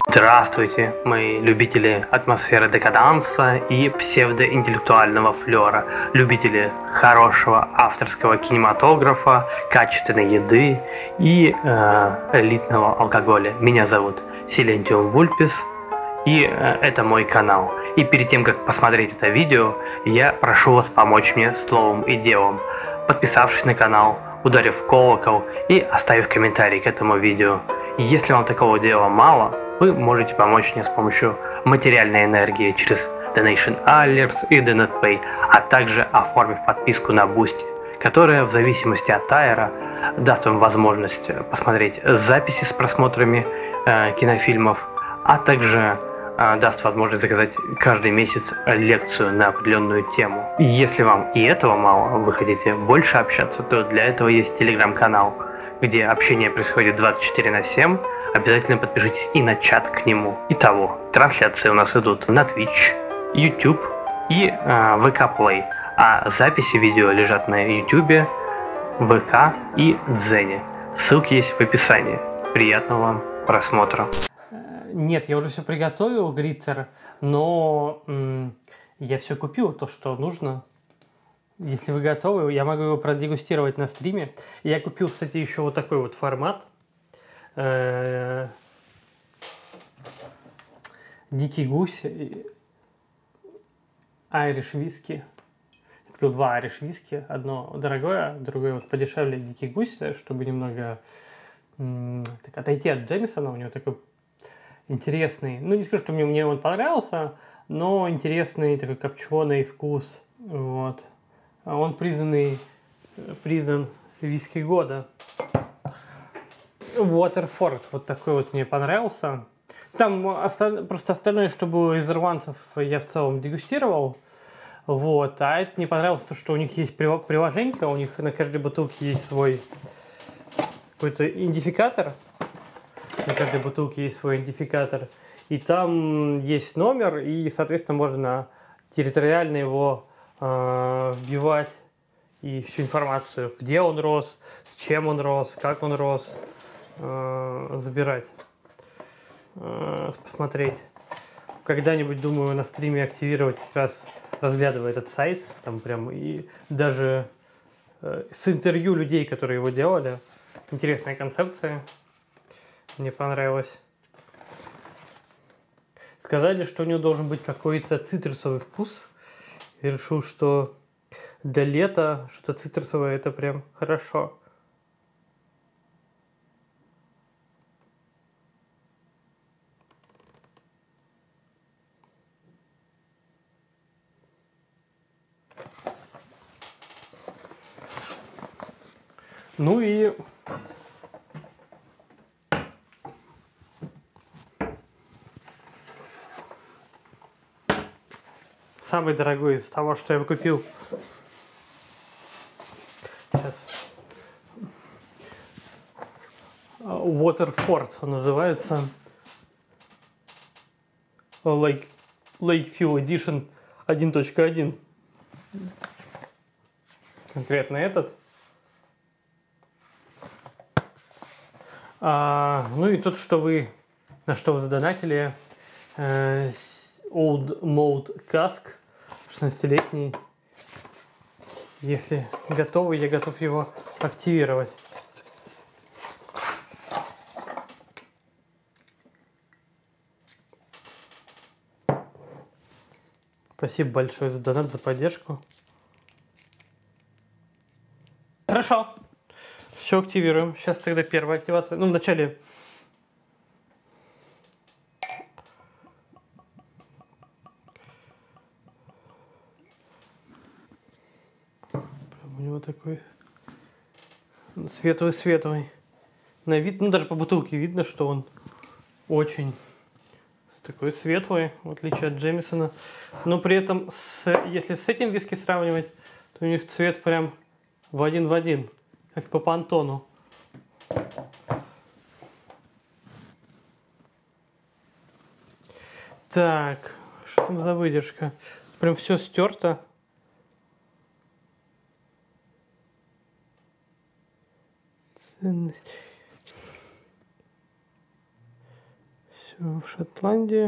Здравствуйте, мои любители атмосферы декаданса и псевдоинтеллектуального флера, любители хорошего авторского кинематографа, качественной еды и элитного алкоголя. Меня зовут Silentium Vulpes, и это мой канал. И перед тем, как посмотреть это видео, я прошу вас помочь мне словом и делом, подписавшись на канал, ударив в колокол и оставив комментарий к этому видео. Если вам такого дела мало, вы можете помочь мне с помощью материальной энергии через Donation Alerts и DonatPay, а также оформив подписку на Boosty, которая в зависимости от тайра даст вам возможность посмотреть записи с просмотрами кинофильмов, а также даст возможность заказать каждый месяц лекцию на определенную тему. Если вам и этого мало, вы хотите больше общаться, то для этого есть телеграм-канал, где общение происходит 24/7. Обязательно подпишитесь и на чат к нему. Итого, трансляции у нас идут на Twitch, YouTube и VK Play, а записи видео лежат на YouTube, ВК и Дзене. Ссылки есть в описании. Приятного вам просмотра. Нет, я уже все приготовил, Гриттер, но я все купил, то, что нужно. Если вы готовы, я могу его продегустировать на стриме. Я купил, кстати, еще вот такой вот формат. Дикий гусь, Irish виски. Я купил 2 Irish виски. Одно дорогое, другое вот подешевле, Дикий гусь, чтобы немного так, отойти от Джемисона. У него такой интересный, ну не скажу, что мне он понравился, но интересный такой копченый вкус. Вот. Он признан виски года. Waterford, вот такой вот мне понравился. Там просто остальное, что было из ирландцев, я в целом дегустировал. Вот. А это мне понравилось то, что у них есть приложение, у них на каждой бутылке есть свой какой-то идентификатор. На каждой бутылке есть свой идентификатор. И там есть номер, и, соответственно, можно территориально его вбивать и всю информацию, где он рос, с чем он рос, как он рос, забирать, посмотреть. Когда-нибудь, думаю, на стриме активировать, как раз разглядывая этот сайт, там прям и даже с интервью людей, которые его делали. Интересная концепция. Мне понравилось. Сказали, что у него должен быть какой-то цитрусовый вкус. Я решил, что для лета что-то цитрусовое это прям хорошо. Ну и самый дорогой из того, что я купил. Сейчас. Waterford он называется. Lakeview Edition 1.1. Конкретно этот. Ну и тут, что вы, на что вы задонатили. Old Mode Cask, 16-летний. Если готовы, я готов его активировать. Спасибо большое за донат, за поддержку. Хорошо. Все активируем. Сейчас тогда первая активация. Ну, вначале... У него такой светлый. На вид, ну даже по бутылке видно, что он очень такой светлый, в отличие от Джемисона. Но при этом, если с этим виски сравнивать, то у них цвет прям в один, как по понтону. Так, что там за выдержка? Прям все стерто. в Шотландии.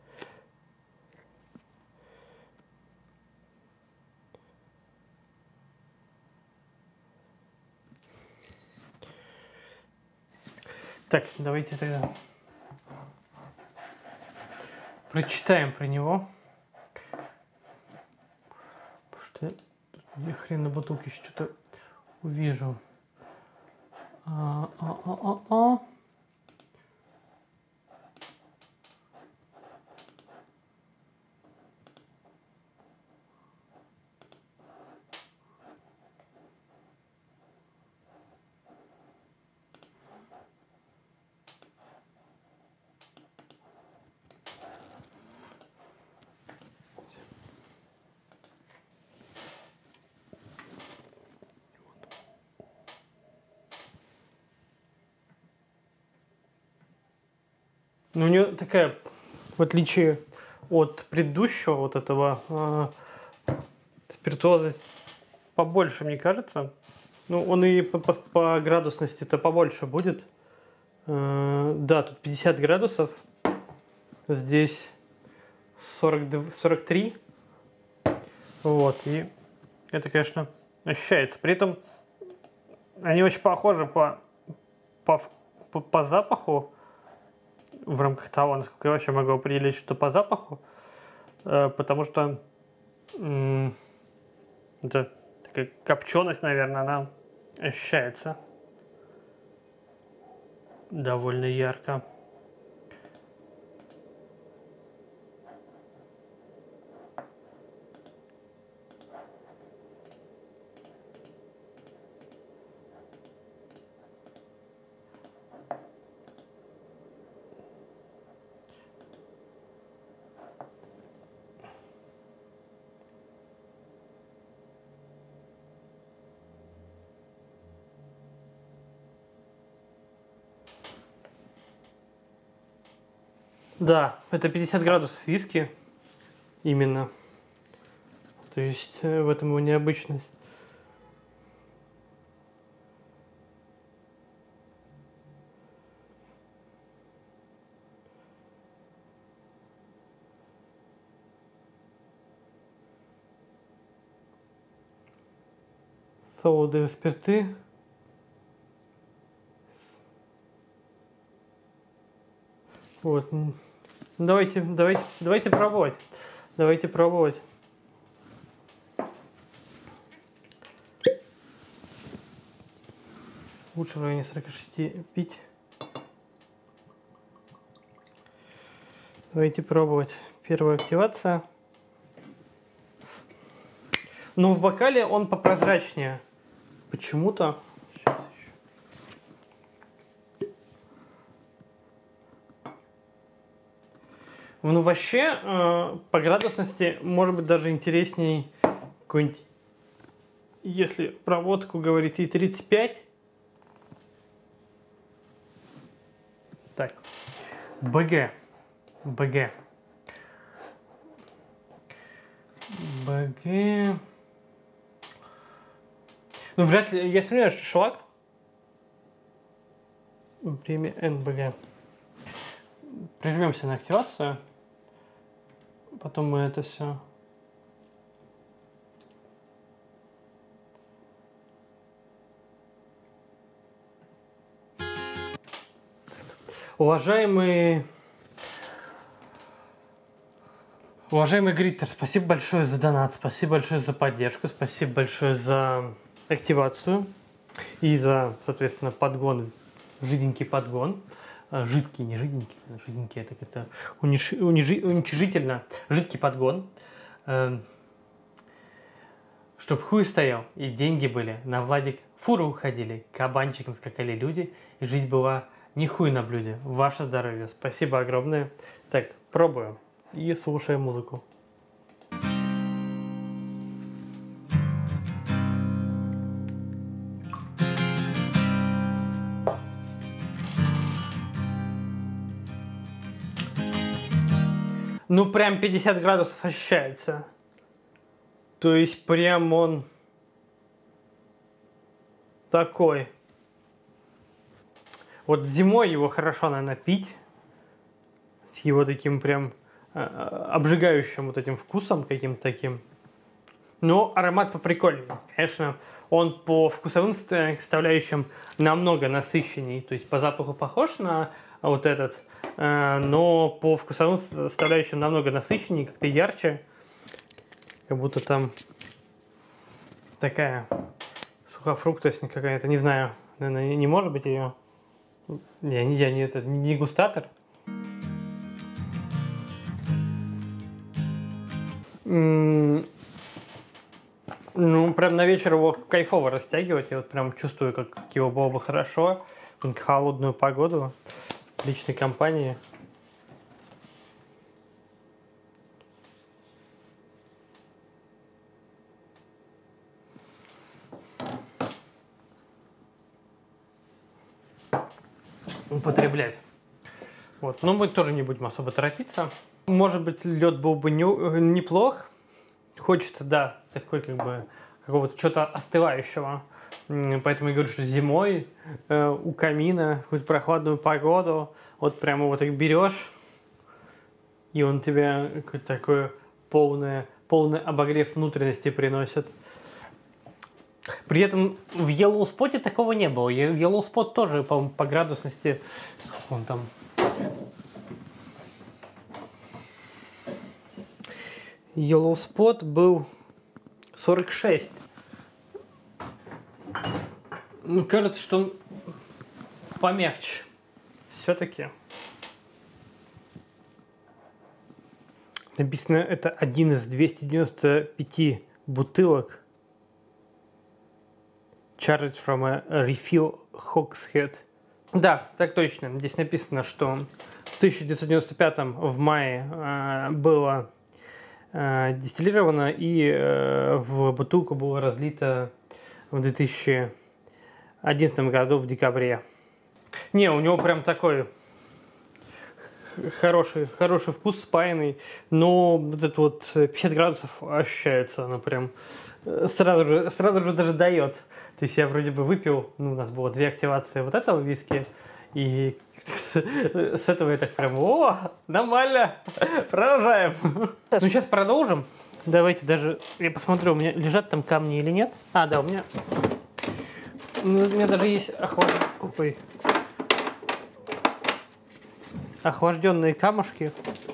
Так, давайте тогда прочитаем про него. Потому что я хрен на бутылке что-то увижу. Но у нее такая, в отличие от предыдущего вот этого спиртуоза, побольше, мне кажется. Ну, он и по градусности-то побольше будет. Да, тут 50 градусов. Здесь 43. Вот, и это, конечно, ощущается. При этом они очень похожи по запаху. В рамках того, насколько я вообще могу определить, что по запаху, потому что это такая копченость, наверное, она ощущается довольно ярко. Да, это 50 градусов виски именно. То есть в этом его необычность. Солодовые спирты. Вот. Давайте пробовать. Давайте пробовать. Лучше в районе 46 пить. Давайте пробовать. Первая активация. Но в бокале он попрозрачнее. Почему-то. Сейчас еще. Ну, вообще, по градусности, может быть, даже интересней какой-нибудь, если про водку говорить, и 35. Так. БГ. Ну, вряд ли, я сомневаюсь, что шлак. Время НБГ. Прервемся на активацию. Потом мы это все... Уважаемый Гриттер, спасибо большое за донат, спасибо большое за поддержку, спасибо большое за активацию и за, соответственно, подгон, жиденький подгон. Жидкий, не жиденький, жиденький, это уничижительно. Жидкий подгон. Чтоб хуй стоял и деньги были. На Владик фуры уходили, кабанчиком скакали люди, и жизнь была не хуй на блюде. Ваше здоровье. Спасибо огромное. Так, пробуем и слушаем музыку. Ну, прям 50 градусов ощущается. То есть, прям он такой. Вот зимой его хорошо, наверное, пить. с его таким прям обжигающим вот этим вкусом каким-то таким. Но аромат поприкольнее. Конечно, он по вкусовым составляющим намного насыщенней. То есть по запаху похож на вот этот, но по вкусовым составляющим намного насыщенней, как-то ярче. Как будто там такая сухофруктость какая-то, не знаю, наверное, не может быть ее. Это не дегустатор. Ну, прям на вечер его кайфово растягивать. Я вот прям чувствую, как его было бы хорошо в холодную погоду в личной компании. Употреблять. Вот. Но мы тоже не будем особо торопиться. Может быть, лед был бы неплох. Хочется, да, такой как бы какого-то что-то остывающего. Поэтому я говорю, что зимой у камина, какую-то прохладную погоду, вот прямо вот их берешь, и он тебе какой-то такой полный обогрев внутренности приносит. При этом в Yellow Spot такого не было. Yellow Spot тоже, по-моему, по градусности, он там... Yellow Spot был 46. Ну, кажется, что он помягче. Все-таки. Написано, это один из 295 бутылок. Charged from a refill hogshead. Да, так точно. Здесь написано, что в 1995 в мае было дистиллировано и в бутылку было разлито в 2011 году в декабре. Не, у него прям такой хороший вкус, спаянный, но вот это вот 50 градусов ощущается, она прям сразу же даже дает. То есть я вроде бы выпил, ну, у нас было 2 активации вот этого виски, и с этого я так прям, о, нормально, продолжаем. Ну, сейчас продолжим. Давайте даже, я посмотрю, у меня лежат там камни или нет. А, да, у меня даже есть охлажденные камушки.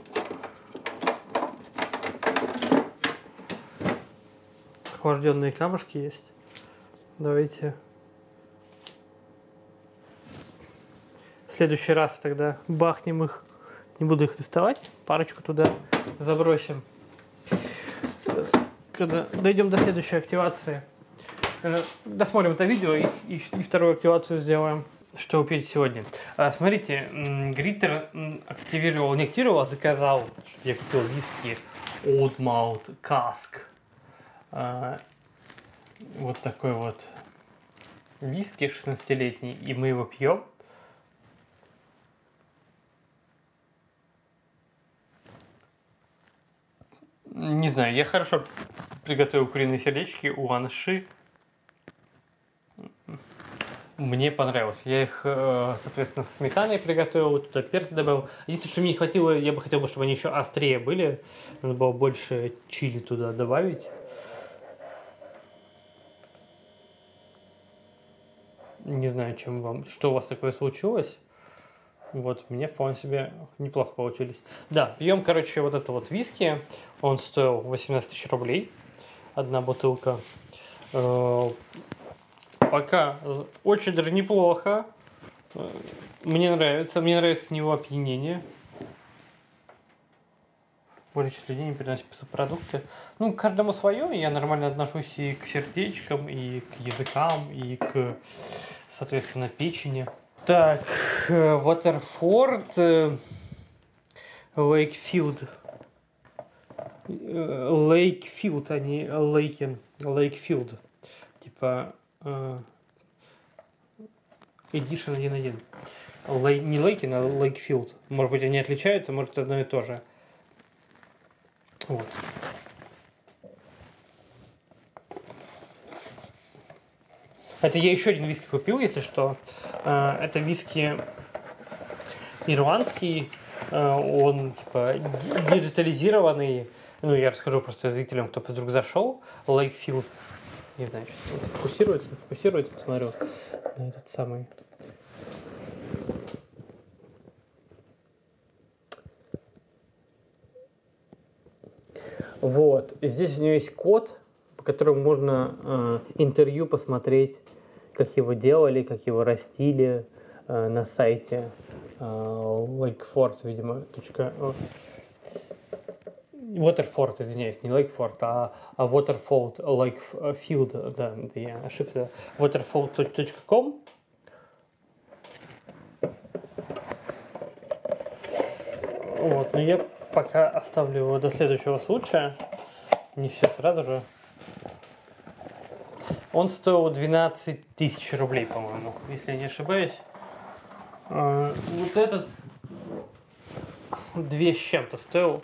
Охлажденные камушки есть. Давайте в следующий раз тогда бахнем их. Не буду их доставать. Парочку туда забросим. Когда дойдем до следующей активации. Досмотрим это видео и вторую активацию сделаем. Что купить сегодня? Смотрите, Гриттер не активировал, а заказал. Я купил виски Old Malt Cask. Вот такой вот виски 16-летний, и мы его пьем. Не знаю, я хорошо приготовил куриные сердечки у Анши. Мне понравилось. Я их, соответственно, с сметаной приготовил, туда перец добавил. Единственное, что мне не хватило, я бы хотел, чтобы они еще острее были. Надо было больше чили туда добавить. Не знаю, что у вас такое случилось. Вот, мне вполне себе неплохо получились. Да, пьем, короче, вот это вот виски. Он стоил 18 тысяч рублей. Одна бутылка. Пока очень даже неплохо. Мне нравится в него опьянение. Более людей не приносят субпродукты. Ну, каждому свое. Я нормально отношусь и к сердечкам, и к языкам, и соответственно, печени. Так, Waterford, Lakefield. Lakefield, а не Laken. Lakefield. Типа Edition 1.1. Не Laken, а Lakefield. Может быть, они отличаются, может, одно и то же. Вот. Это я еще один виски купил, если что. Это виски ирландский, Он типа диджитализированный. Ну, я расскажу просто зрителям, кто вдруг зашел. Lakefield. Не знаю, что сфокусируется, посмотрю на этот самый. Вот. И здесь у него есть код, по которому можно интервью посмотреть, как его делали, как его растили на сайте Lakeford, видимо, Waterford, извиняюсь, не Lakeford, а Waterford, Lakefield, да, это я ошибся, waterford.com. Вот, но я пока оставлю его до следующего случая, не все сразу же. Он стоил 12 тысяч рублей, по-моему, если я не ошибаюсь. Вот этот 2 с чем-то стоил.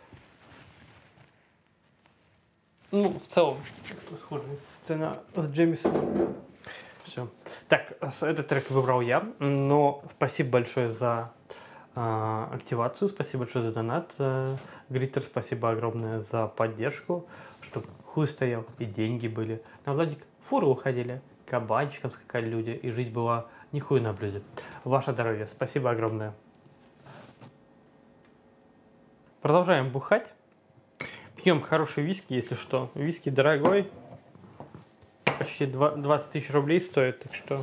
Ну, в целом, схожая сцена с Джеймисоном. Все. Так, этот трек выбрал я, но спасибо большое за активацию, спасибо большое за донат. Гриттер, спасибо огромное за поддержку, чтобы хуй стоял и деньги были. На Владик фуры уходили, кабанчиком скакали люди, и жизнь была не хуй на блюде. Ваше здоровье, спасибо огромное. Продолжаем бухать. Пьем хороший виски, если что. Виски дорогой. Почти 20 тысяч рублей стоит, так что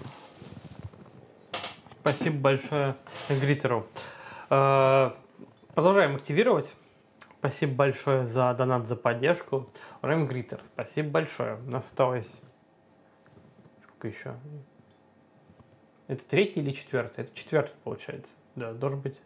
спасибо большое Гриттеру. Продолжаем активировать. Спасибо большое за донат, за поддержку. Рэм Гриттер, спасибо большое. Осталось... Сколько еще? Это 3-й или 4-й? Это 4-й получается. Да, должен быть.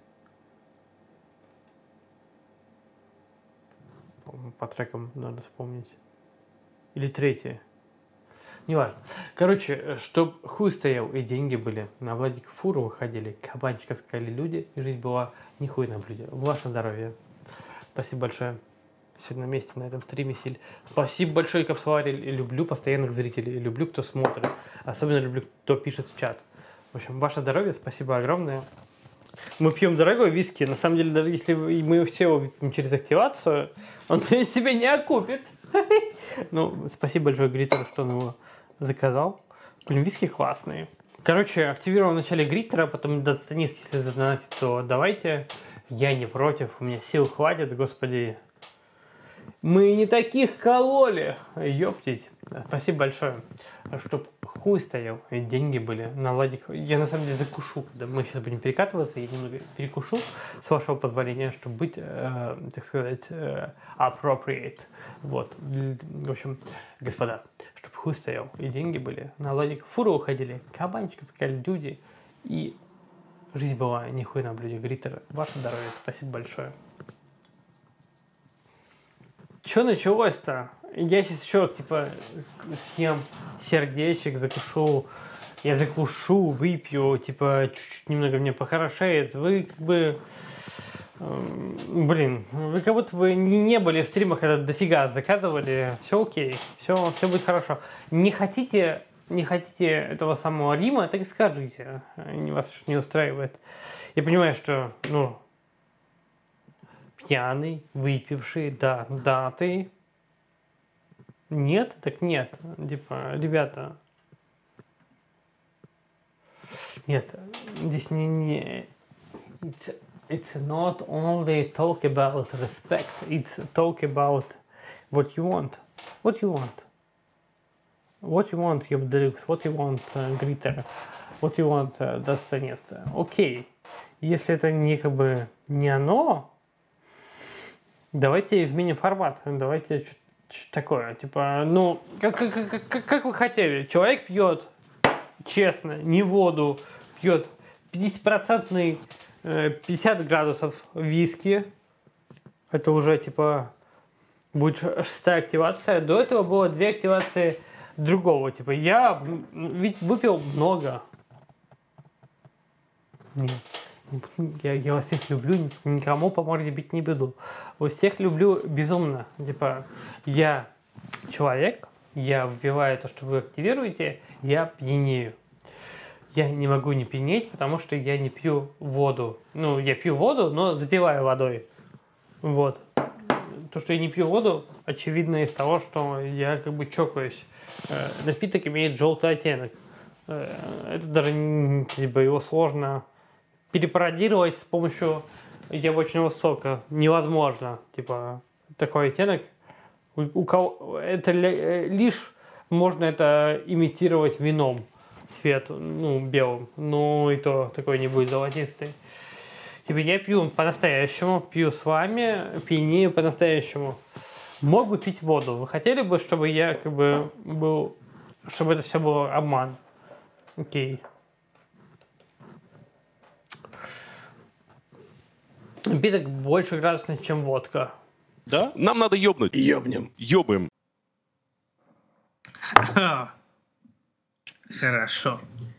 По трекам надо вспомнить. Или 3-й. Неважно. Короче, чтоб хуй стоял и деньги были. На Владик фуру выходили, кабанчика скакали люди, и жизнь была не хуй на блюде. Ваше здоровье. Спасибо большое. Все на месте на этом стриме. Спасибо большое, Капсвари. Люблю постоянных зрителей. Люблю, кто смотрит. Особенно люблю, кто пишет в чат. В общем, ваше здоровье. Спасибо огромное. Мы пьем дорогой виски. На самом деле, даже если мы все его выпьем через активацию, он себе не окупит. Ну, спасибо большое Гриттеру, что он его заказал. Блин, виски классные. Короче, активировал вначале Гриттера, потом Доценис, если задонатить, то давайте. Я не против, у меня сил хватит, господи. Мы не таких кололи. Ёптить. Спасибо большое. Чтоб хуй стоял, и деньги были. На Владик. Я на самом деле закушу. Да, мы сейчас будем перекатываться, я немного перекушу, с вашего позволения, чтобы быть, так сказать, appropriate. Вот. В общем, господа, чтоб хуй стоял, и деньги были. На Владик фуру уходили, кабанчиком сказали люди, и жизнь была нихуя на блюде. Гриттер, ваше здоровье, спасибо большое. Что началось-то? Я сейчас еще, типа, съем сердечек, закушу. Я закушу, выпью, типа, чуть-чуть немного мне похорошеет. Вы, как бы, блин, вы как будто бы не были в стримах, когда дофига заказывали. Все окей, все будет хорошо. Не хотите этого самого Рима, так и скажите. Вас что не устраивает. Я понимаю, что, ну, пьяный, выпивший, да, ты. Нет? Так нет. Типа, ребята. Нет, здесь не... It's not only talk about respect, it's talk about what you want. What you want? What you want, Евделюкс? What you want, Гриттер? What you want, Достоинство? Окей. Если это не как бы не оно, давайте изменим формат. Давайте что такое. Типа, ну, как вы хотели. Человек пьет, честно, не воду, пьет 50% 50 градусов виски. Это уже, типа, будет 6-я активация. До этого было 2 активации другого. Типа, я ведь выпил много. Нет. Я вас всех люблю, никому по морде бить не буду. Вас всех люблю безумно. Типа, я человек, я выпиваю то, что вы активируете, я пьянею. я не могу не пьянеть, потому что я не пью воду. Ну, я пью воду, но запиваю водой. Вот. То, что я не пью воду, очевидно из того, что я как бы чокаюсь. Напиток имеет желтый оттенок. Это даже типа, его сложно перепародировать с помощью яблочного сока. Невозможно. Типа, такой оттенок. У кого это лишь можно это имитировать вином цвет, ну, белым. Но и то такой не будет золотистый. Типа я пью по-настоящему, пью с вами, пьянею по-настоящему. Мог бы пить воду. Вы хотели бы, чтобы я как бы был, чтобы это все было обман? Окей. Напиток больше градусный, чем водка. Да? Нам надо ёбнуть. Ёбнем. Ёбаем. Хорошо.